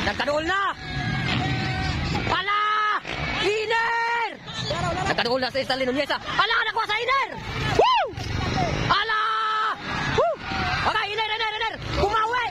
Nagkaduol na! Ala! Iner! Nagkaduol na sa Stanley Nunez. Ala! Nakuha sa Iner! Woo! Ala! Woo! Okay, Iner! Kumawi!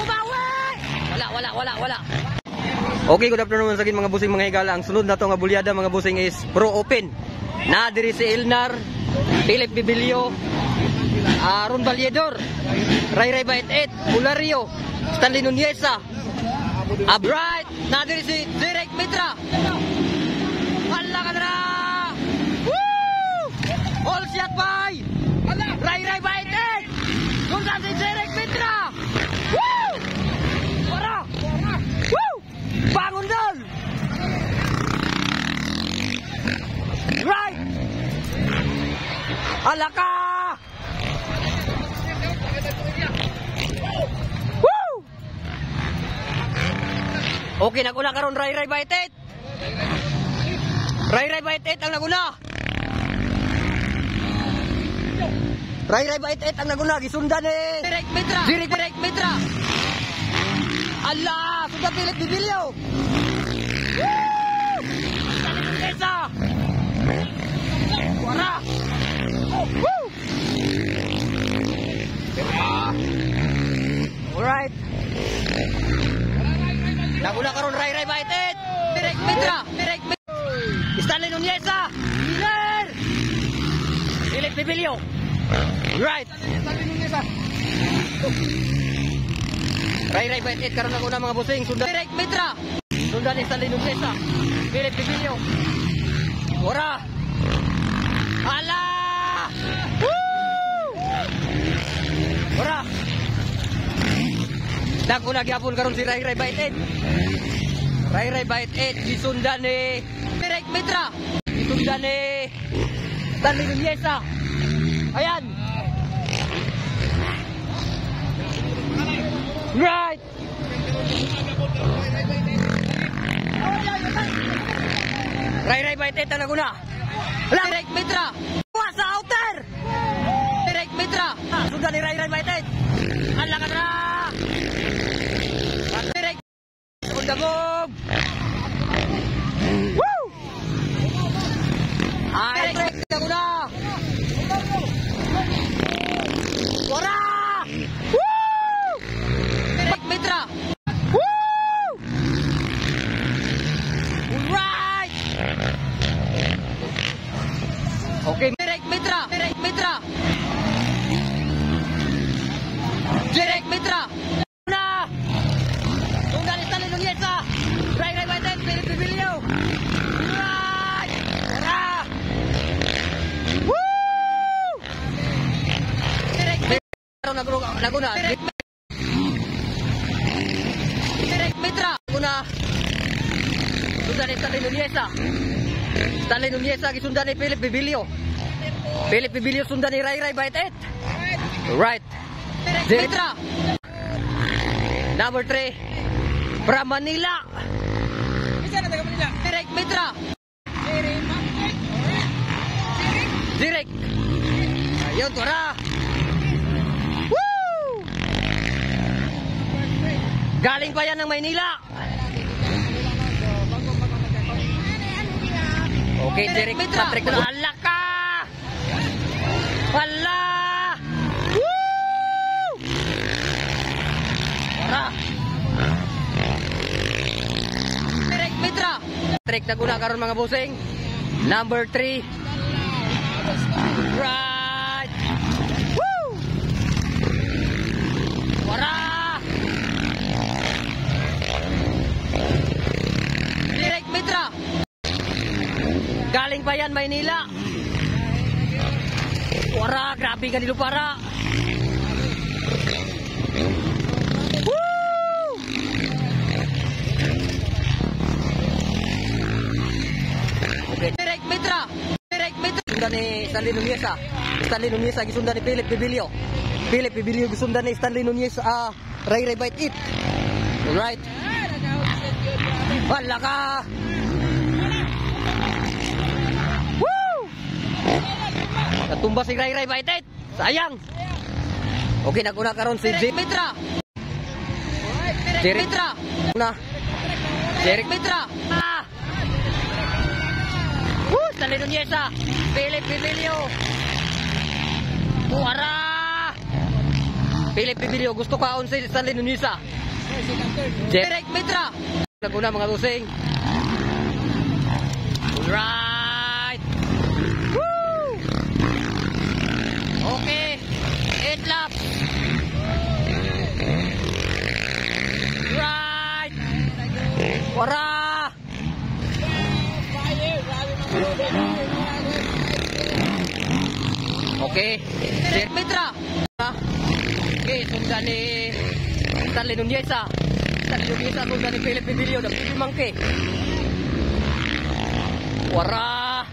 Wala. Okay, good afternoon sa mga busing mga higala. Ang sunod na to nga bulyada mga busing is Pro Open. Na diri si Elnar, Philip Bibilio, Aaron Valedor, Ray Bait-Et, Ulario, Stanley Nunez, Bright, na diri si Derek Mitra. Hala ka na! Woo! All shot by Ray Bait-Et. Kung saan si Derek Mitra. Woo! Para! Woo! Bangon doon! Right! Alaka! Woo! Okay, naguna karon Ray Bait-Et. Ray Bait-Et ang naguna. Ray Bait-Et ang naguna. Gisundan ni Derek Mitra. Allah! Sundan Philip Bibilio. Woo! Esa! Wara! Woo! Alright. Naguna karon Ray Bait-Et. Derek Mitra. Stanley Nunez. Miller. Philip Bibilio. Right. Ray Bait-Et karon naguna mga busing. Sundan Derek Mitra. Sundan ni Stanley Nunez. Philip Bibilio. Wara. Ala! Woo! Wara. Naguna gyapon karon si Ray Bait-Et. Ray Bait-Et gisundan ni Derek Mitra. Gisundan ni Stanley Nunez. Ayan. Right. Ray Bait-Et ang naguna. Derek Mitra. Kuha sa outer. Derek Mitra. Sundan ni Ray Bait-Et. Ala ka na. Derek on the move. Woo! Ay, Derek naguna. Wara! Woo! Derek Mitra. Woo! Right! Okay, Derek Mitra. Na! Sundan ni Stanley Nunez. Ray Bait-Et, Philip Bibilio. Right! Wara! Woo! Derek Mitra naguna. Derek Mitra naguna. Sundan ni Stanley Nunez. Stanley Nunez gisundan ni Philip Bibilio. Philip Bibilio sundan ni Ray Bait-Et. Right. Derek Mitra. Number 3 from Manila. Derek Mitra. Derek. Ayun, tora. Woo! Galing pa yan ng Maynila. Okay, Derek Patrick. Hala ka! Hala! Woo! Tara! Derek Mitra. Patrick naguna karon mga busing. Number 3. Right! Woo! Tara! Derek Mitra. Galing pa yan Maynila. Wara, grabe ka nilo para. Woo! Okay, Derek Mitra. Sundan ni Stanley Nunez. Stanley Nunez gisundan ni Philip Bibilio. Philip Bibilio gisundan ni Stanley Nunez. Ray Bait-Et. Alright. Wala ka. Natumba si Ray Bait-Et. Sayang. Okay, naguna karon si Derek Mitra. Na Derek Petra. Stanley Nuneza. Philip Bibilio. Tuara. Philip Bibilio. Gusto kaon si Stanley Nuneza. Derek Petra. Naguna mga busing. Alright. Woo! Okay. 8 laps. Right. Wara. Okay. Derek Petra. Okay, sundan ni Stanley Nuneza. Stanley Nuneza sundan ni Philip Bibilio. Dapat mangke. Wara.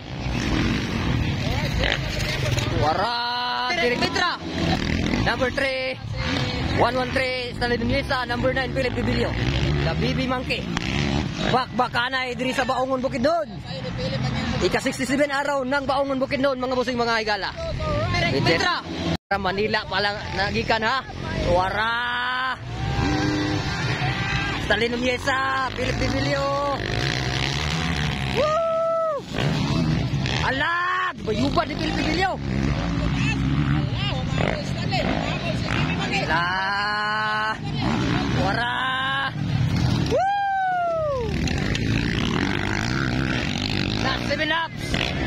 Wara. Derek Petra. Number 3. 113 Stanley Nuneza. Number 9 Philip Bibilio. The BB Monkey. Bakbakanay diri sa Baongon Bukidnon. Ika-67 araw ng Baongon Bukidnon mga busing mga higala. Derek Petra. Manila pala nagikan ha. Wara. Stanley Nuneza. Philip Bibilio. Woo! Alag! Bayuban ni Philip Bibilio. Alah! Wara! Woo! Last 7 laps.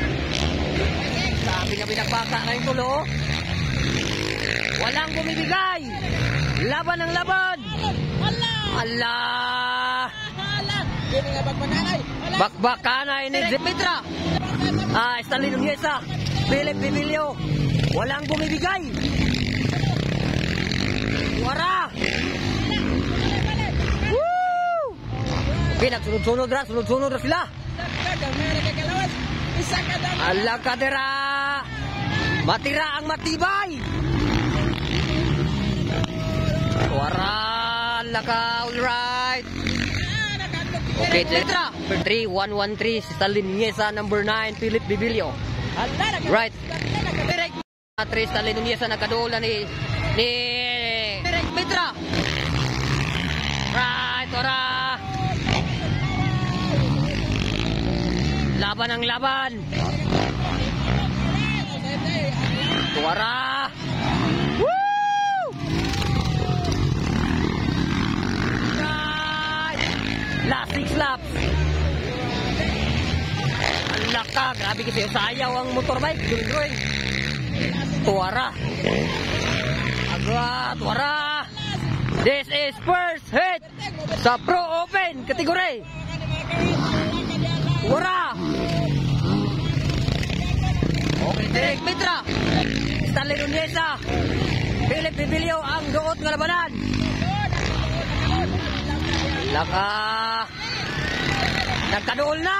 Sabi na pinagpaka na yung tulo. Walang bumibigay. Laban ang laban. Allah! Bakbakanay ni Derek Petra. Stanley Nuneza. Philip Bibilio. Walang bumibigay. Wara! Woo! Okay, nagsunod-sunod ra. Sunod-sunod ra sila. Ala kadera. Matira ang matibay. Wara. Laka. Alright. Okay, Petra. Number 3, 113. Stanley Nuneza. Number 9, Philip Bibilio. Right. Derek Petra. Stanley Nuneza nagkadola ni Derek Petra. Right, ora. Laban ang laban. Tuara. Woo! Right. Last 6 laps. Laka, grabe kasi sayaw ang motorbike. During. Tuara. Agad, tuara. This is first hit sa Pro Open kategory. Tuara. Okay, Derek Petra. Stanley Nuneza. Philip Bibilio ang duot ng labanan. Laka. Nagkaduol na.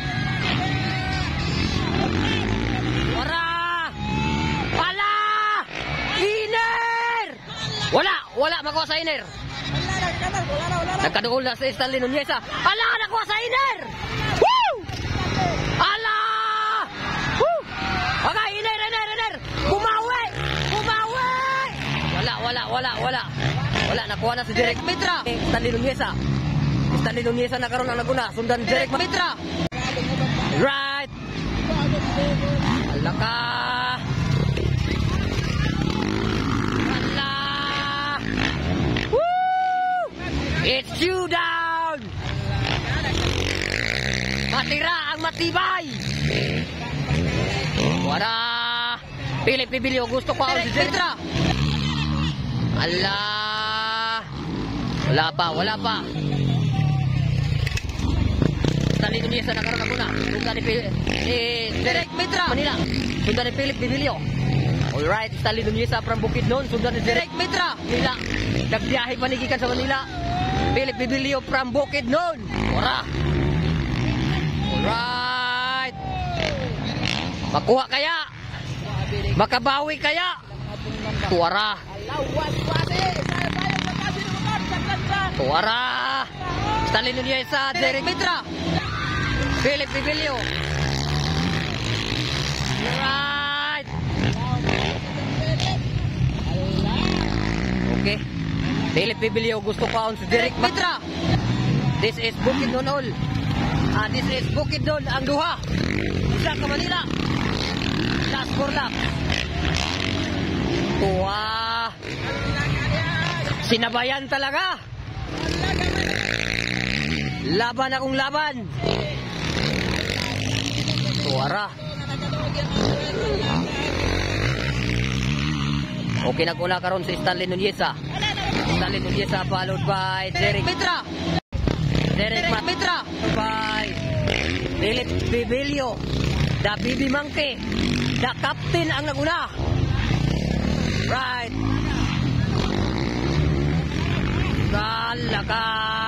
Wara! Pala! Iner! Wala makuha sa Iner. Nagkaduol na si Stanley Nuneza. Ala! Nakuha sa Iner! Woo! Ala! Woo! Okay, Iner! Kumawi! Wala, nakuha na si Derek Petra. Stanley Nuneza nakaroon ng Laguna. Sundan Derek Petra. Right! Alaka! Ala! Woo! It's showdown! Matira ang matibay! Wala! Philip Bibilio, gusto ko si Petra. Allah! Wala pa. Stanley Nuneza nakaroon ako na. Sundan ni Derek Petra. Manila. Sundan ni Philip Bibilio. Alright, Stanley Nuneza from Bukidnon. Sundan ni Derek Petra. Manila. Nagbiyahe panigikan sa Manila. Philip Bibilio from Bukidnon. Wara! Alright! Makuha kaya? Makabawi kaya? Tuara! Tuara! Stanley Nuneza, Derek Petra, Philip Bibilio. Right! Okay. Philip Bibilio, gusto pa on si Derek Petra. This is Bukidnon all. This is Bukidnon ang duha. Isa ka Manila. Last 4 laps. Tuwa. Sinabayan talaga. Laban akong laban. Tuwara. Okay, nag-una karon si Stanley Nuneza. Stanley Nuneza followed by Derek Petra. Derek Petra by Philip Bibilio. The Bibi Monkey. The captain ang naguna. Right. Talaga.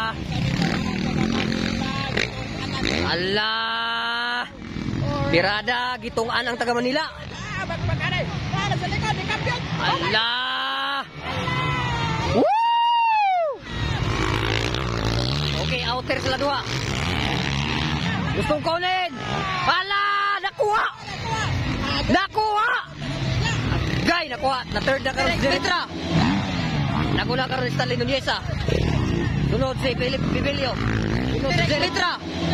Allah. Pirada gitungan ang taga Manila. Allah. Woo! Okay, outer sila duha. Gustong kunin. Allah, nakuha. Nakuha. Gay, nakuha. Na third na karon si Petra. Nagula karon si Stanley Nuneza. Sunod si Philip Bibilio. Sunod si Petra.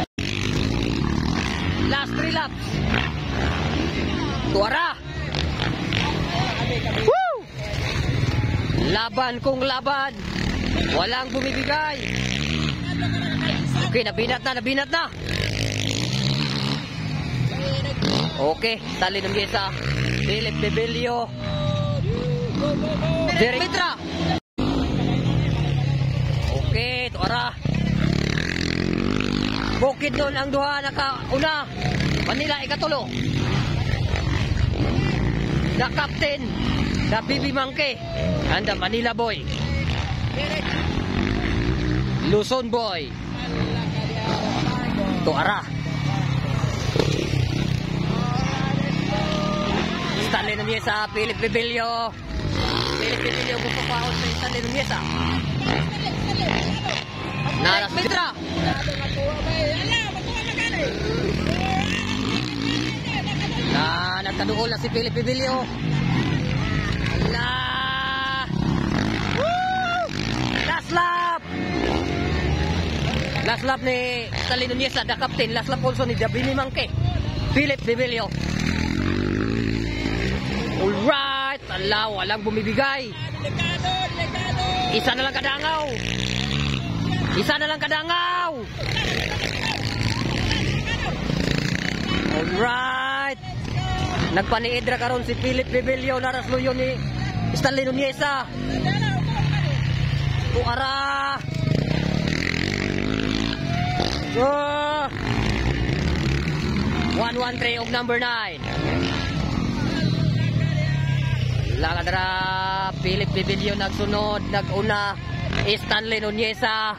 Last 3 laps. Tuara. Woo! Laban kung laban. Walang bumibigay. Okay, nabinat na. Okay, Stanley Nuneza. Philip Bibilio. Derek Petra. Okay, tuara. Bukidnon ang duha nakauna. Manila ikatulo. The captain, the Bibi Monkey, and the Manila boy. Luzon boy. Tuara. Stanley Nuneza, Philip Bibilio. Philip Bibilio gusto pa ako sa Stanley Nuneza. Naras Petra. Nagkaduol na si Philip Bibilio. Allah. Woo! Last lap. Last lap ni Stanley Nuneza, the captain. Last lap also ni Bibi Monkey. Philip Bibilio. Alright. Allah, walang bumibigay. Isa na lang kadangaw. Alright. Nagpaniidra karon si Philip Bibilio, naras luyo ni Stanley Nuneza. Tuara. 113 of number 9. Lakadra Philip Bibilio nagsunod, naguna Stanley Nuneza.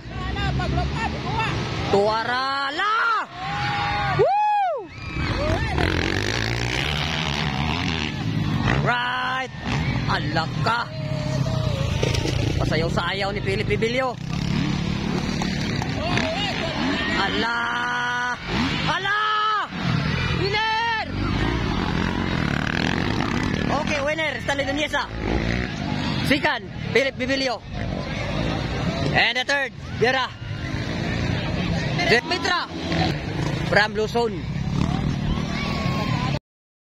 Tuara la. Right. Alaka. Pasayaw-sayaw ni Philip Bibilio. Allah. Allah. Winner. Okay, winner Stanley Nuneza. Second, Philip Bibilio. And the third, Vera. Petra. From Luzon.